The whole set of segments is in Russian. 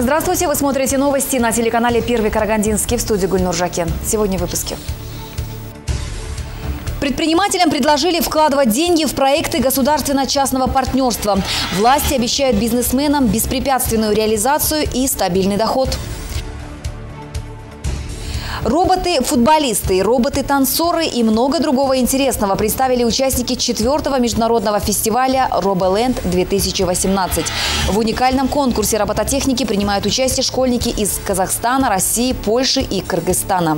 Здравствуйте, вы смотрите новости на телеканале «Первый Карагандинский», в студии Гульнур Жакен. Сегодня в выпуске. Предпринимателям предложили вкладывать деньги в проекты государственно-частного партнерства. Власти обещают бизнесменам беспрепятственную реализацию и стабильный доход. Роботы-футболисты, роботы-танцоры и много другого интересного представили участники 4-го международного фестиваля «Роболенд-2018». В уникальном конкурсе робототехники принимают участие школьники из Казахстана, России, Польши и Кыргызстана.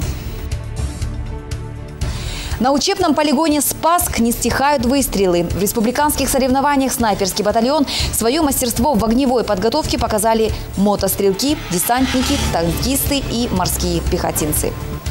На учебном полигоне «Спасск» не стихают выстрелы. В республиканских соревнованиях снайперский батальон свое мастерство в огневой подготовке показали мотострелки, десантники, танкисты и морские пехотинцы.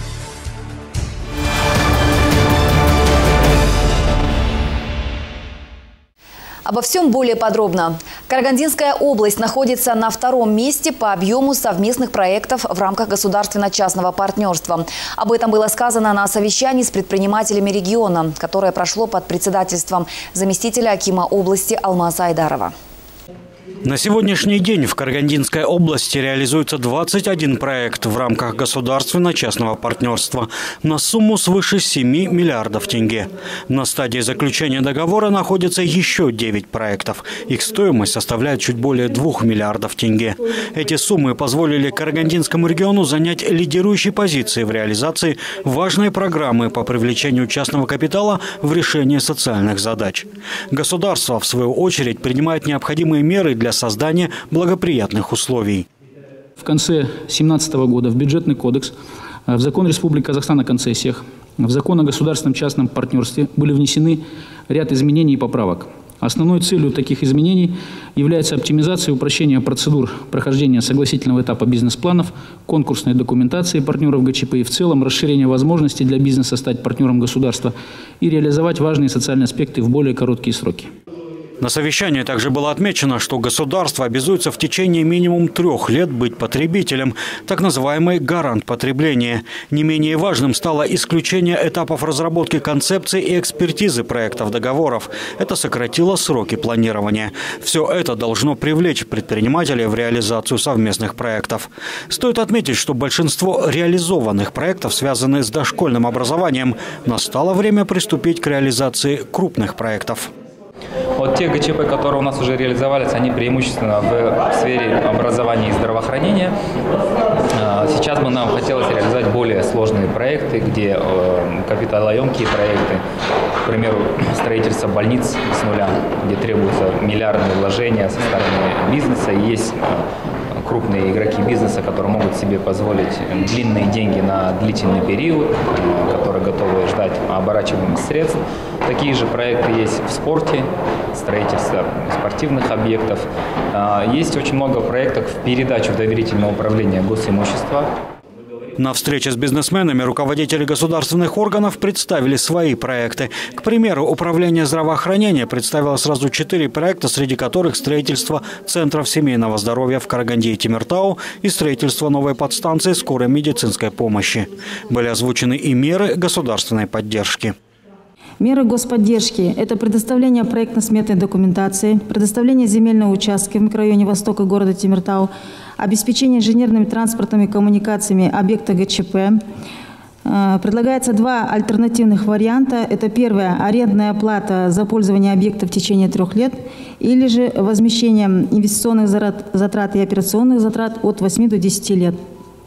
Обо всем более подробно. Карагандинская область находится на 2-м месте по объему совместных проектов в рамках государственно-частного партнерства. Об этом было сказано на совещании с предпринимателями региона, которое прошло под председательством заместителя акима области Алмаза Айдарова. На сегодняшний день в Карагандинской области реализуется 21 проект в рамках государственно-частного партнерства на сумму свыше 7 миллиардов тенге. На стадии заключения договора находятся еще 9 проектов. Их стоимость составляет чуть более 2 миллиардов тенге. Эти суммы позволили Карагандинскому региону занять лидирующие позиции в реализации важной программы по привлечению частного капитала в решении социальных задач. Государство, в свою очередь, принимает необходимые меры для создания благоприятных условий. В конце 2017 года в Бюджетный кодекс, в Закон Республики Казахстан о концессиях, в Закон о государственном частном партнерстве были внесены ряд изменений и поправок. Основной целью таких изменений является оптимизация и упрощение процедур прохождения согласительного этапа бизнес-планов, конкурсной документации партнеров ГЧП и в целом расширение возможностей для бизнеса стать партнером государства и реализовать важные социальные аспекты в более короткие сроки. На совещании также было отмечено, что государство обязуется в течение минимум 3 лет быть потребителем, так называемый гарант потребления. Не менее важным стало исключение этапов разработки концепции и экспертизы проектов договоров. Это сократило сроки планирования. Все это должно привлечь предпринимателей в реализацию совместных проектов. Стоит отметить, что большинство реализованных проектов связаны с дошкольным образованием. Настало время приступить к реализации крупных проектов. Вот те ГЧП, которые у нас уже реализовались, они преимущественно в сфере образования и здравоохранения. Сейчас бы нам хотелось реализовать более сложные проекты, где капиталоемкие проекты, к примеру, строительство больниц с нуля, где требуются миллиардные вложения со стороны бизнеса. И есть крупные игроки бизнеса, которые могут себе позволить длинные деньги на длительный период, которые готовы ждать оборачиваемых средств. Такие же проекты есть в спорте, строительство спортивных объектов. Есть очень много проектов в передачу в доверительное управление госимущества. На встрече с бизнесменами руководители государственных органов представили свои проекты. К примеру, Управление здравоохранения представило сразу 4 проекта, среди которых строительство центров семейного здоровья в Караганде и Темиртау и строительство новой подстанции скорой медицинской помощи. Были озвучены и меры государственной поддержки. Меры господдержки – это предоставление проектно-сметной документации, предоставление земельного участка в микрорайоне Востока города Темиртау, обеспечение инженерными транспортными коммуникациями объекта ГЧП. Предлагается 2 альтернативных варианта. Это первое – арендная плата за пользование объекта в течение 3 лет, или же возмещение инвестиционных затрат и операционных затрат от 8 до 10 лет.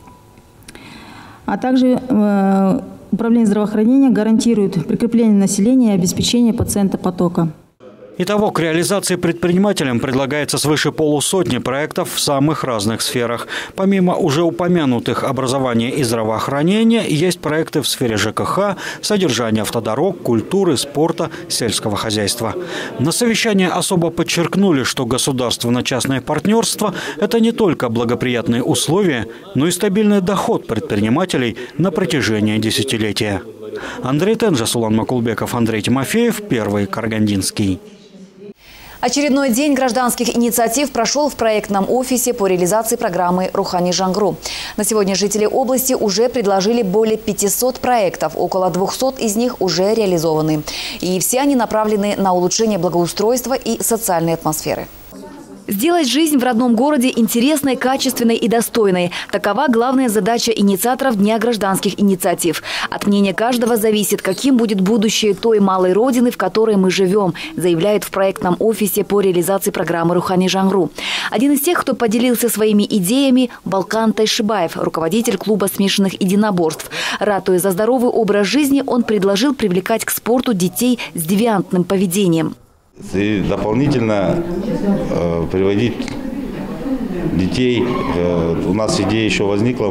А также Управление здравоохранения гарантирует прикрепление населения и обеспечение пациентопотока. Итого, к реализации предпринимателям предлагается свыше полусотни проектов в самых разных сферах. Помимо уже упомянутых образования и здравоохранения, есть проекты в сфере ЖКХ, содержания автодорог, культуры, спорта, сельского хозяйства. На совещании особо подчеркнули, что государственно-частное партнерство – это не только благоприятные условия, но и стабильный доход предпринимателей на протяжении десятилетия. Андрей Тенжес, Улан Макулбеков, Андрей Тимофеев, Первый Карагандинский. Очередной день гражданских инициатив прошел в проектном офисе по реализации программы «Рухани Жангру». На сегодня жители области уже предложили более 500 проектов, около 200 из них уже реализованы. И все они направлены на улучшение благоустройства и социальной атмосферы. Сделать жизнь в родном городе интересной, качественной и достойной – такова главная задача инициаторов Дня гражданских инициатив. От мнения каждого зависит, каким будет будущее той малой родины, в которой мы живем, заявляют в проектном офисе по реализации программы «Рухани Жаңғыру». Один из тех, кто поделился своими идеями – Балкан Тайшибаев, руководитель клуба смешанных единоборств. Ратуя за здоровый образ жизни, он предложил привлекать к спорту детей с девиантным поведением. И дополнительно приводить детей. У нас идея еще возникла,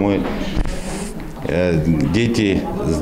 дети с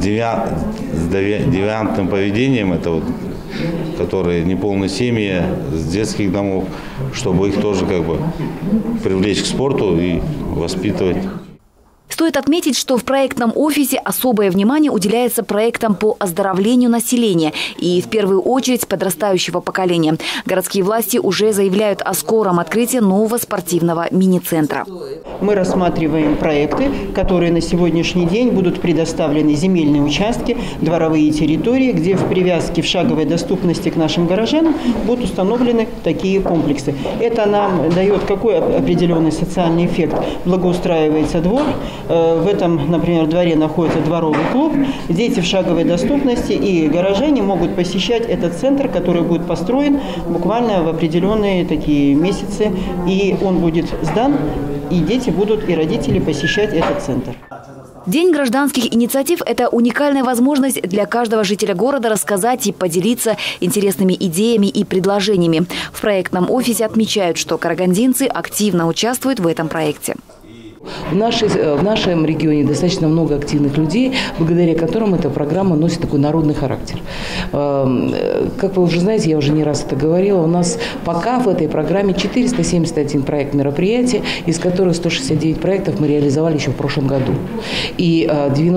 девиантным поведением, это вот, которые неполные семьи, с детских домов, чтобы их тоже привлечь к спорту и воспитывать. Стоит отметить, что в проектном офисе особое внимание уделяется проектам по оздоровлению населения и в первую очередь подрастающего поколения. Городские власти уже заявляют о скором открытии нового спортивного мини-центра. Мы рассматриваем проекты, которые на сегодняшний день будут предоставлены земельные участки, дворовые территории, где в привязке в шаговой доступности к нашим горожанам будут установлены такие комплексы. Это нам дает какой определенный социальный эффект? Благоустраивается двор. В этом, например, дворе находится дворовый клуб. Дети в шаговой доступности и горожане могут посещать этот центр, который будет построен буквально в определенные такие месяцы. И он будет сдан, и дети будут, и родители посещать этот центр. День гражданских инициатив – это уникальная возможность для каждого жителя города рассказать и поделиться интересными идеями и предложениями. В проектном офисе отмечают, что карагандинцы активно участвуют в этом проекте. В нашем регионе достаточно много активных людей, благодаря которым эта программа носит такой народный характер. Как вы уже знаете, я уже не раз это говорила, у нас пока в этой программе 471 проект мероприятий, из которых 169 проектов мы реализовали еще в прошлом году. И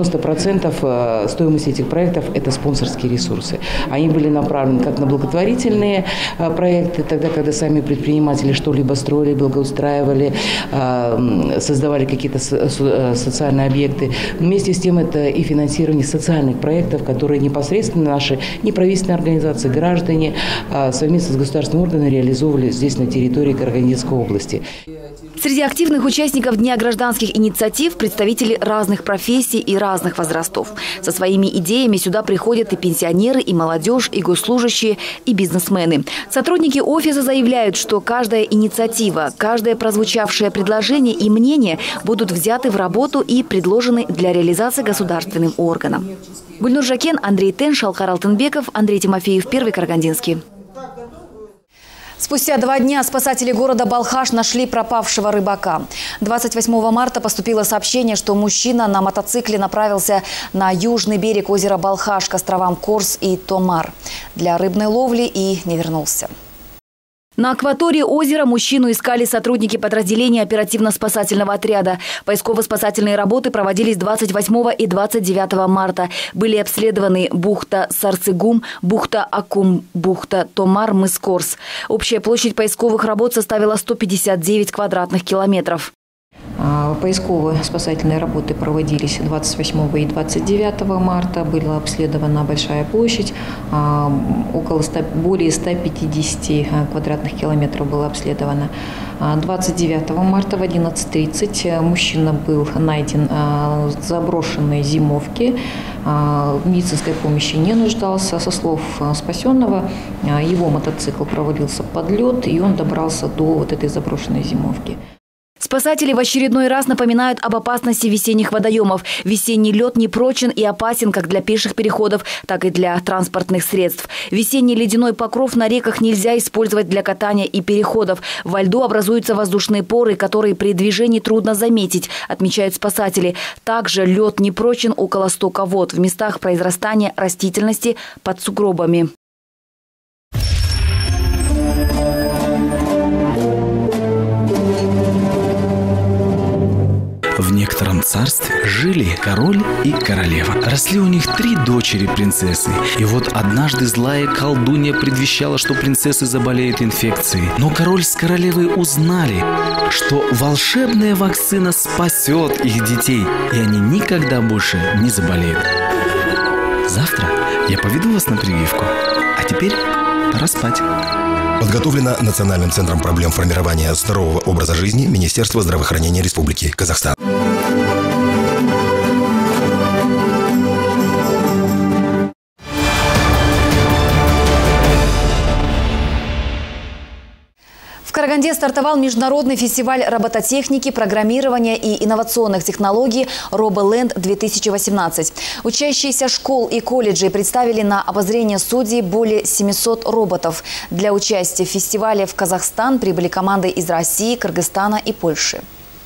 90% стоимости этих проектов – это спонсорские ресурсы. Они были направлены как на благотворительные проекты, тогда, когда сами предприниматели что-либо строили, благоустраивали, создавали какие-то социальные объекты. Вместе с тем это и финансирование социальных проектов, которые непосредственно наши неправительственные организации, граждане совместно с государственными органами реализовывали здесь на территории Карагандинской области. Среди активных участников Дня гражданских инициатив представители разных профессий и разных возрастов. Со своими идеями сюда приходят и пенсионеры, и молодежь, и госслужащие, и бизнесмены. Сотрудники офиса заявляют, что каждая инициатива, каждое прозвучавшее предложение и мнение будут взяты в работу и предложены для реализации государственным органам. Гульнур Жакен, Андрей Тен, Шалхар Алтынбеков, Андрей Тимофеев, Первый Карагандинский. Спустя 2 дня спасатели города Балхаш нашли пропавшего рыбака. 28 марта поступило сообщение, что мужчина на мотоцикле направился на южный берег озера Балхаш к островам Корс и Томар для рыбной ловли и не вернулся. На акватории озера мужчину искали сотрудники подразделения оперативно-спасательного отряда. Поисково-спасательные работы проводились 28 и 29 марта. Были обследованы бухта Сарцигум, бухта Акум, бухта Томар, мыс Корс. Общая площадь поисковых работ составила 159 квадратных километров. Поисковые спасательные работы проводились 28 и 29 марта. Была обследована большая площадь, более 150 квадратных километров было обследовано. 29 марта в 11:30 мужчина был найден в заброшенной зимовке. В медицинской помощи не нуждался. Со слов спасенного, его мотоцикл провалился под лед, и он добрался до вот этой заброшенной зимовки. Спасатели в очередной раз напоминают об опасности весенних водоемов. Весенний лед непрочен и опасен как для пеших переходов, так и для транспортных средств. Весенний ледяной покров на реках нельзя использовать для катания и переходов. Во льду образуются воздушные поры, которые при движении трудно заметить, отмечают спасатели. Также лед непрочен около стока вод в местах произрастания растительности под сугробами. В некотором царстве жили король и королева. Росли у них 3 дочери-принцессы. И вот однажды злая колдунья предвещала, что принцессы заболеют инфекцией. Но король с королевой узнали, что волшебная вакцина спасет их детей, и они никогда больше не заболеют. Завтра я поведу вас на прививку. А теперь пора спать. Подготовлено Национальным центром проблем формирования здорового образа жизни Министерства здравоохранения Республики Казахстан. В Караганде стартовал международный фестиваль робототехники, программирования и инновационных технологий RoboLand-2018. Учащиеся школ и колледжей представили на обозрение судей более 700 роботов. Для участия в фестивале в Казахстан прибыли команды из России, Кыргызстана и Польши.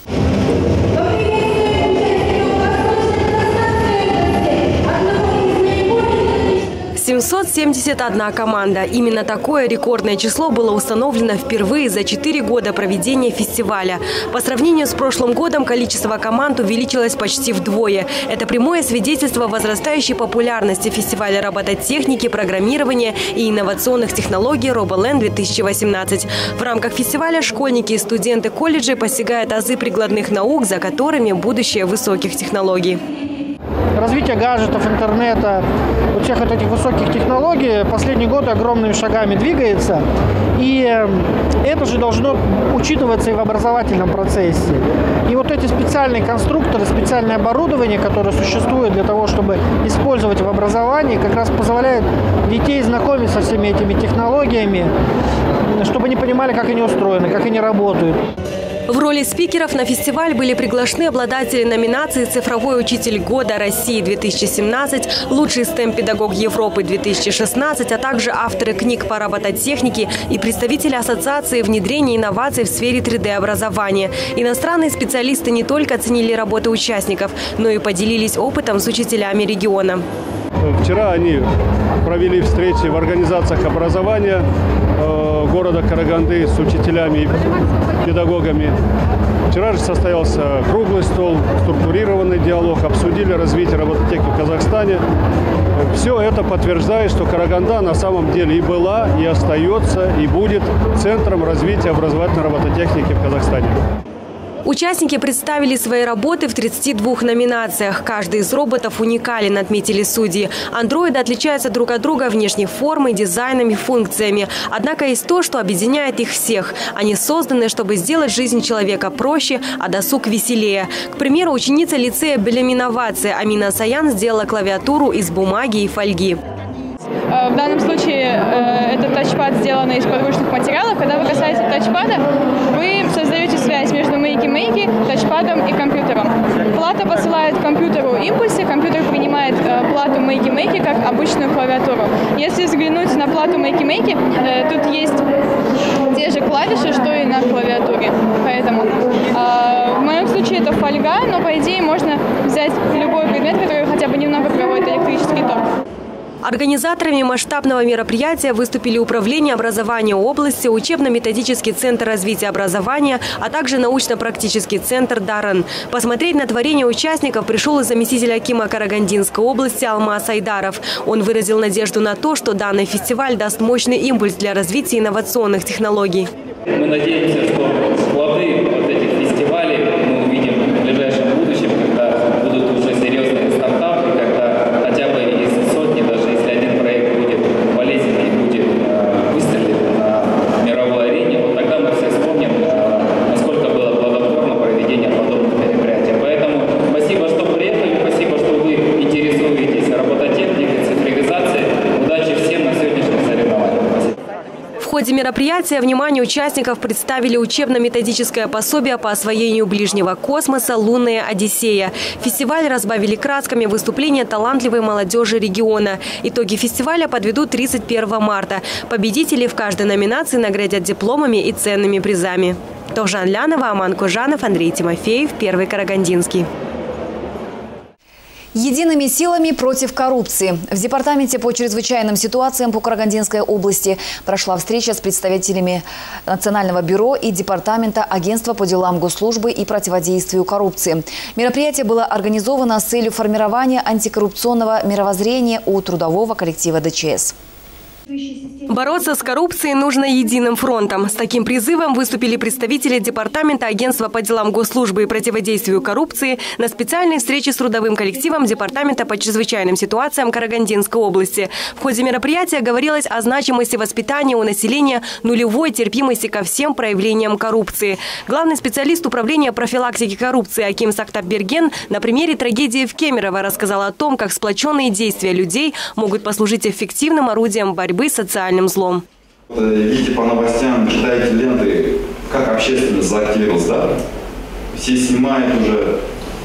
771 команда. Именно такое рекордное число было установлено впервые за 4 года проведения фестиваля. По сравнению с прошлым годом количество команд увеличилось почти вдвое. Это прямое свидетельство возрастающей популярности фестиваля робототехники, программирования и инновационных технологий RoboLand-2018. В рамках фестиваля школьники и студенты колледжей постигают азы прикладных наук, за которыми будущее высоких технологий. Развитие гаджетов, интернета, вот всех вот этих высоких технологий последние годы огромными шагами двигается. И это же должно учитываться и в образовательном процессе. И вот эти специальные конструкторы, специальное оборудование, которое существует для того, чтобы использовать в образовании, как раз позволяет детей знакомить со всеми этими технологиями, чтобы они понимали, как они устроены, как они работают. В роли спикеров на фестиваль были приглашены обладатели номинаций «Цифровой учитель года России-2017», «Лучший STEM-педагог Европы-2016», а также авторы книг по робототехнике и представители Ассоциации внедрения инноваций в сфере 3D-образования. Иностранные специалисты не только оценили работы участников, но и поделились опытом с учителями региона. Вчера они провели встречи в организациях образования города Караганды с учителями и педагогами. Вчера же состоялся круглый стол, структурированный диалог, обсудили развитие робототехники в Казахстане. Все это подтверждает, что Караганда на самом деле и была, и остается, и будет центром развития образовательной робототехники в Казахстане. Участники представили свои работы в 32 номинациях. Каждый из роботов уникален, отметили судьи. Андроиды отличаются друг от друга внешней формой, дизайном и функциями. Однако есть то, что объединяет их всех. Они созданы, чтобы сделать жизнь человека проще, а досуг веселее. К примеру, ученица лицея Белеминовации Амина Саян сделала клавиатуру из бумаги и фольги. В данном случае это тачпад, сделанный из подручных материалов. Когда вы касаетесь тачпада, вы создаете связь между мейки-мейки, тачпадом и компьютером. Плата посылает компьютеру импульсы, компьютер принимает плату мейки-мейки как обычную клавиатуру. Если взглянуть на плату мейки-мейки, тут есть те же клавиши, что и на клавиатуре. Поэтому в моем случае это фольга, но по идее можно взять любой предмет, который хотя бы немного проводит электрический ток. Организаторами масштабного мероприятия выступили Управление образования области, Учебно-методический центр развития образования, а также научно-практический центр «Даран». Посмотреть на творение участников пришел и заместитель акима Карагандинской области Алмаз Айдаров. Он выразил надежду на то, что данный фестиваль даст мощный импульс для развития инновационных технологий. Мы надеемся, что плоды вот этих фестивалей мы увидим в ближайшем будущем, когда будут уже серьезные стартапы, когда хотя бы из сотни, даже если один проект будет полезен и будет выстрелить на мировой арене, вот тогда мы все вспомним, насколько было плодотворно проведение подобных мероприятий. Поэтому спасибо, что приехали, спасибо, что вы интересуетесь робототехникой, цифровизацией. Удачи всем на сегодняшних соревнованиях. В ходе мероприятия вниманию участников представили учебно-методическое пособие по освоению ближнего космоса «Лунная Одиссея». Фестиваль разбавили красками выступления талантливой молодежи региона. Итоги фестиваля подведут 31 марта. Победители в каждой номинации наградят дипломами и ценными призами. Тохжан Лянова, Аман Кожанов, Андрей Тимофеев, Первый Карагандинский. Едиными силами против коррупции. В Департаменте по чрезвычайным ситуациям по Карагандинской области прошла встреча с представителями Национального бюро и Департамента Агентства по делам госслужбы и противодействию коррупции. Мероприятие было организовано с целью формирования антикоррупционного мировоззрения у трудового коллектива ДЧС. Бороться с коррупцией нужно единым фронтом. С таким призывом выступили представители Департамента Агентства по делам госслужбы и противодействию коррупции на специальной встрече с трудовым коллективом Департамента по чрезвычайным ситуациям Карагандинской области. В ходе мероприятия говорилось о значимости воспитания у населения нулевой терпимости ко всем проявлениям коррупции. Главный специалист управления профилактики коррупции Аким Сактаберген на примере трагедии в Кемерово рассказал о том, как сплоченные действия людей могут послужить эффективным орудием борьбы с социальным злом. Видите по новостям, читаете ленты, как общественность заактивировалась, да? Все снимают уже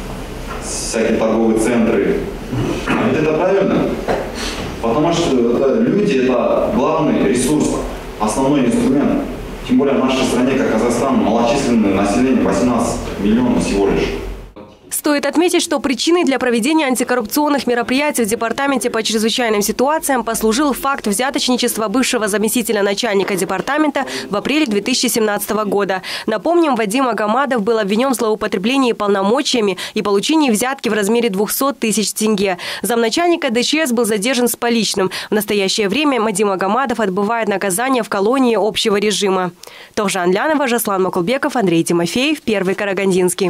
всякие торговые центры. А ведь это правильно? Потому что люди – это главный ресурс, основной инструмент. Тем более в нашей стране, как Казахстан, малочисленное население 18 миллионов всего лишь. Стоит отметить, что причиной для проведения антикоррупционных мероприятий в Департаменте по чрезвычайным ситуациям послужил факт взяточничества бывшего заместителя начальника департамента в апреле 2017 года. Напомним, Вадим Агамадов был обвинен в злоупотреблении полномочиями и получении взятки в размере 200 тысяч тенге. Замначальника ДЧС был задержан с поличным. В настоящее время Вадим Агамадов отбывает наказание в колонии общего режима. Тохжан Лянова, Жаслан Макулбеков, Андрей Тимофеев, Первый Карагандинский.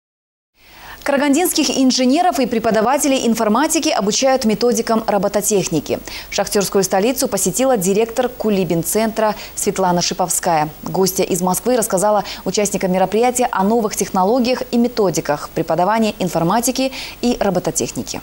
Карагандинских инженеров и преподавателей информатики обучают методикам робототехники. Шахтерскую столицу посетила директор Кулибин-центра Светлана Шиповская. Гостья из Москвы рассказала участникам мероприятия о новых технологиях и методиках преподавания информатики и робототехники.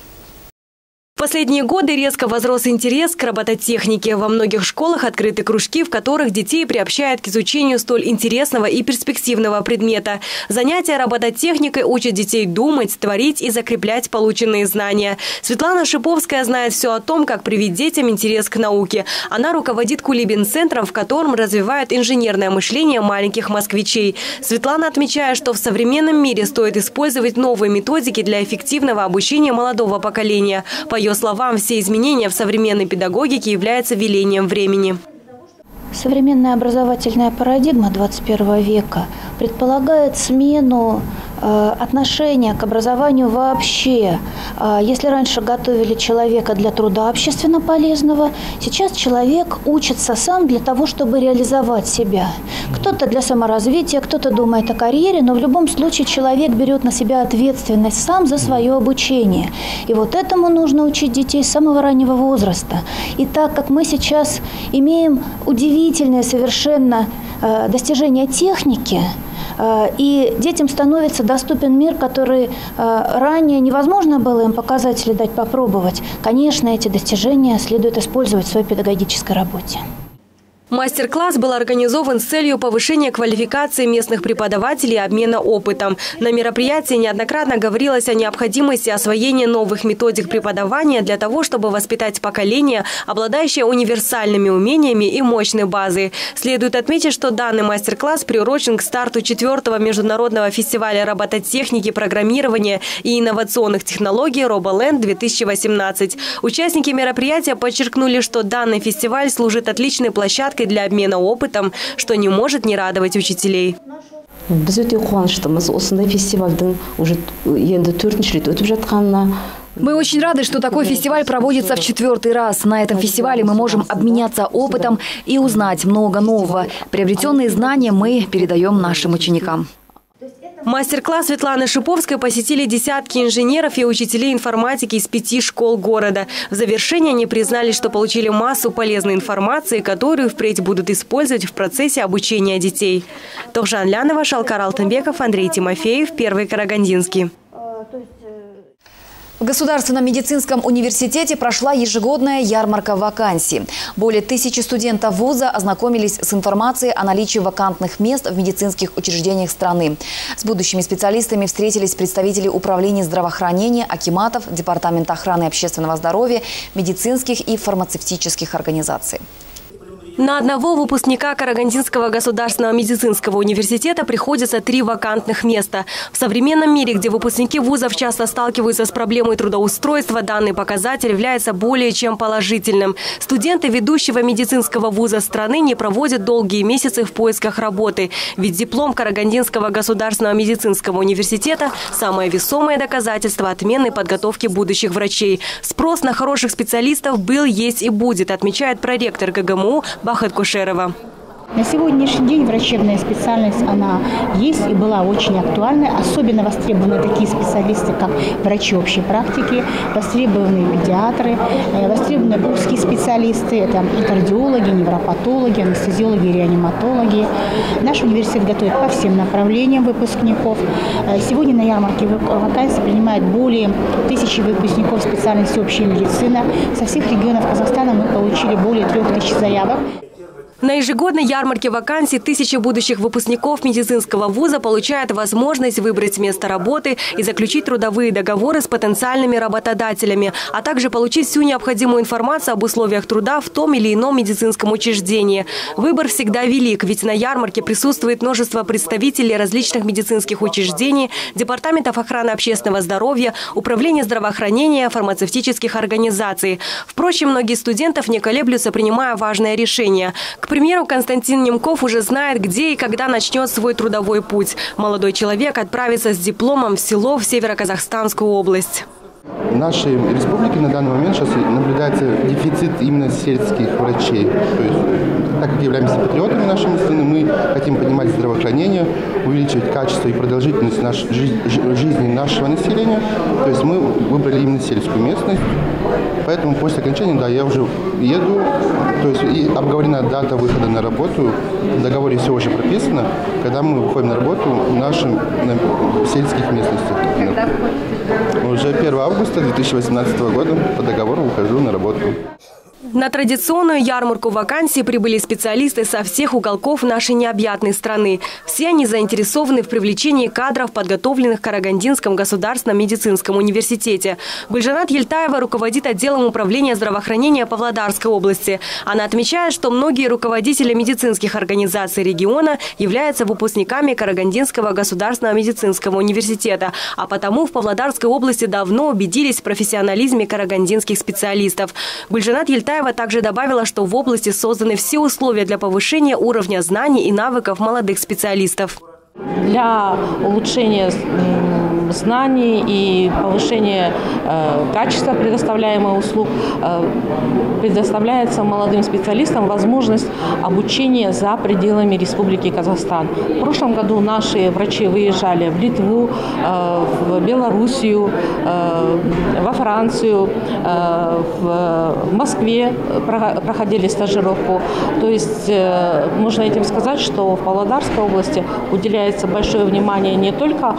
В последние годы резко возрос интерес к робототехнике. Во многих школах открыты кружки, в которых детей приобщают к изучению столь интересного и перспективного предмета. Занятия робототехникой учат детей думать, творить и закреплять полученные знания. Светлана Шиповская знает все о том, как привить детям интерес к науке. Она руководит Кулибин-центром, в котором развивают инженерное мышление маленьких москвичей. Светлана отмечает, что в современном мире стоит использовать новые методики для эффективного обучения молодого поколения. По ее словам, все изменения в современной педагогике являются велением времени. Современная образовательная парадигма 21 века предполагает смену отношения к образованию вообще. Если раньше готовили человека для труда общественно полезного, сейчас человек учится сам для того, чтобы реализовать себя. Кто-то для саморазвития, кто-то думает о карьере, но в любом случае человек берет на себя ответственность сам за свое обучение. И вот этому нужно учить детей с самого раннего возраста. И так как мы сейчас имеем удивительные совершенно достижения техники, и детям становится доступен мир, который ранее невозможно было им показать или дать попробовать. Конечно, эти достижения следует использовать в своей педагогической работе. Мастер-класс был организован с целью повышения квалификации местных преподавателей и обмена опытом. На мероприятии неоднократно говорилось о необходимости освоения новых методик преподавания для того, чтобы воспитать поколение, обладающее универсальными умениями и мощной базой. Следует отметить, что данный мастер-класс приурочен к старту 4-го международного фестиваля робототехники, программирования и инновационных технологий RoboLand-2018. Участники мероприятия подчеркнули, что данный фестиваль служит отличной площадкой для обмена опытом, что не может не радовать учителей. Мы очень рады, что такой фестиваль проводится в 4-й раз. На этом фестивале мы можем обменяться опытом и узнать много нового. Приобретенные знания мы передаем нашим ученикам. Мастер-класс Светланы Шиповской посетили десятки инженеров и учителей информатики из 5 школ города. В завершение они признали, что получили массу полезной информации, которую впредь будут использовать в процессе обучения детей. Тохжан Лянова, Шалкар Алтынбеков, Андрей Тимофеев, Первый Карагандинский. В Государственном медицинском университете прошла ежегодная ярмарка вакансий. Более 1000 студентов вуза ознакомились с информацией о наличии вакантных мест в медицинских учреждениях страны. С будущими специалистами встретились представители управления здравоохранения, акиматов, Департамента охраны общественного здоровья, медицинских и фармацевтических организаций. На одного выпускника Карагандинского государственного медицинского университета приходится 3 вакантных места. В современном мире, где выпускники вузов часто сталкиваются с проблемой трудоустройства, данный показатель является более чем положительным. Студенты ведущего медицинского вуза страны не проводят долгие месяцы в поисках работы. Ведь диплом Карагандинского государственного медицинского университета – самое весомое доказательство отменной подготовки будущих врачей. Спрос на хороших специалистов был, есть и будет, отмечает проректор ГГМУ Бахет Кушерова. На сегодняшний день врачебная специальность, она есть и была очень актуальной. Особенно востребованы такие специалисты, как врачи общей практики, востребованы педиатры, востребованы узкие специалисты, это кардиологи, невропатологи, анестезиологи, реаниматологи. Наш университет готовит по всем направлениям выпускников. Сегодня на ярмарке вакансий принимают более 1000 выпускников специальности общая медицина. Со всех регионов Казахстана мы получили более 3000 заявок. На ежегодной ярмарке вакансий 1000 будущих выпускников медицинского вуза получают возможность выбрать место работы и заключить трудовые договоры с потенциальными работодателями, а также получить всю необходимую информацию об условиях труда в том или ином медицинском учреждении. Выбор всегда велик, ведь на ярмарке присутствует множество представителей различных медицинских учреждений, департаментов охраны общественного здоровья, управления здравоохранения, фармацевтических организаций. Впрочем, многие студентов не колеблются, принимая важное решение. К примеру, Константин Немков уже знает, где и когда начнет свой трудовой путь. Молодой человек отправится с дипломом в село в Североказахстанскую область. В нашей республике на данный момент сейчас наблюдается дефицит именно сельских врачей. То есть, так как являемся патриотами нашей страны, мы хотим поднимать здравоохранение, увеличивать качество и продолжительность жизни нашего населения. То есть мы выбрали именно сельскую местность. Поэтому после окончания, да, я уже еду. То есть и обговорена дата выхода на работу. В договоре все уже прописано, когда мы выходим на работу в наших сельских местностях. Когда уже 1 августа 2018 года по договору ухожу на работу. На традиционную ярмарку вакансий прибыли специалисты со всех уголков нашей необъятной страны. Все они заинтересованы в привлечении кадров, подготовленных в Карагандинском государственном медицинском университете. Гульжанат Ельтаева руководит отделом управления здравоохранения Павлодарской области. Она отмечает, что многие руководители медицинских организаций региона являются выпускниками Карагандинского государственного медицинского университета, а потому в Павлодарской области давно убедились в профессионализме карагандинских специалистов. Гульжанат Ельтаева также добавила, что в области созданы все условия для повышения уровня знаний и навыков молодых специалистов. Для улучшения знаний и повышения качества предоставляемых услуг предоставляется молодым специалистам возможность обучения за пределами Республики Казахстан. В прошлом году наши врачи выезжали в Литву, в Белоруссию, во Францию, в Москве проходили стажировку. То есть можно этим сказать, что в Павлодарской области уделяется большое внимание не только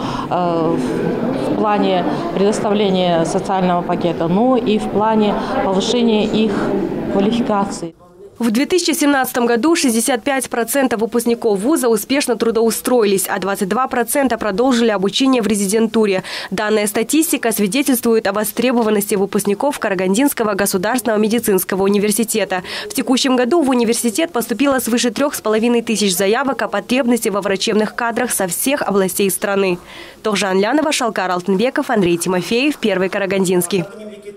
в плане предоставления социального пакета, но и в плане повышения их квалификации. В 2017 году 65% выпускников вуза успешно трудоустроились, а 22% продолжили обучение в резидентуре. Данная статистика свидетельствует о востребованности выпускников Карагандинского государственного медицинского университета. В текущем году в университет поступило свыше 3500 заявок о потребности во врачебных кадрах со всех областей страны. Тохжан Лянова, Шалкар Алтынбеков, Андрей Тимофеев, Первый Карагандинский.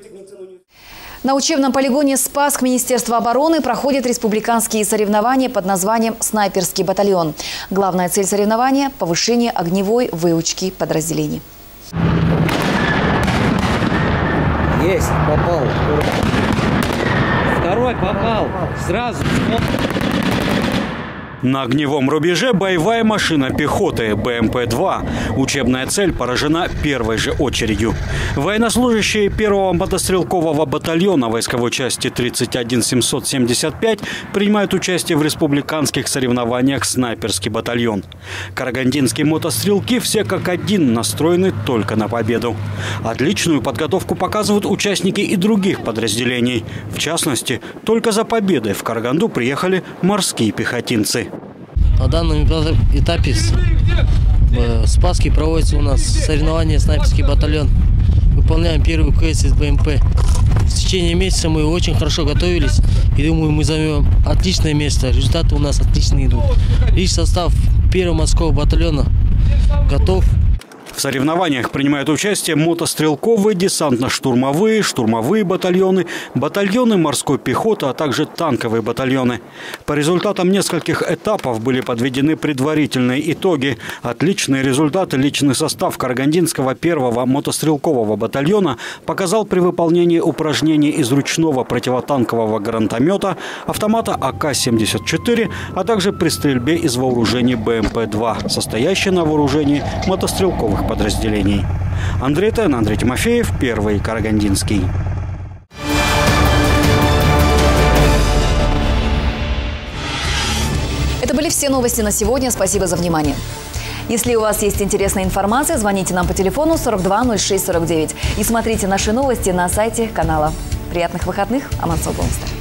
На учебном полигоне «Спасск» Министерства обороны проходят республиканские соревнования под названием «Снайперский батальон». Главная цель соревнования – повышение огневой выучки подразделений. Есть, попал. Второй попал. Сразу. На огневом рубеже боевая машина пехоты БМП-2. Учебная цель поражена первой же очередью. Военнослужащие 1-го мотострелкового батальона войсковой части 31775 принимают участие в республиканских соревнованиях «Снайперский батальон». Карагандинские мотострелки все как один настроены только на победу. Отличную подготовку показывают участники и других подразделений. В частности, только за победой в Караганду приехали морские пехотинцы. На данном этапе в Спасске проводится у нас соревнование «Снайперский батальон». Выполняем первую КС из БМП. В течение месяца мы очень хорошо готовились. И думаю, мы займем отличное место. Результаты у нас отличные идут. Личный состав 1-го морского батальона готов. В соревнованиях принимают участие мотострелковые, десантно-штурмовые, штурмовые батальоны, батальоны морской пехоты, а также танковые батальоны. По результатам нескольких этапов были подведены предварительные итоги. Отличные результаты личный состав Карагандинского 1-го мотострелкового батальона показал при выполнении упражнений из ручного противотанкового гранатомета, автомата АК-74, а также при стрельбе из вооружений БМП-2, состоящей на вооружении мотострелковых подразделений. Андрей Тен, Андрей Тимофеев, Первый Карагандинский. Это были все новости на сегодня. Спасибо за внимание. Если у вас есть интересная информация, звоните нам по телефону 42 06 49 и смотрите наши новости на сайте канала. Приятных выходных. Аман Соблонстер.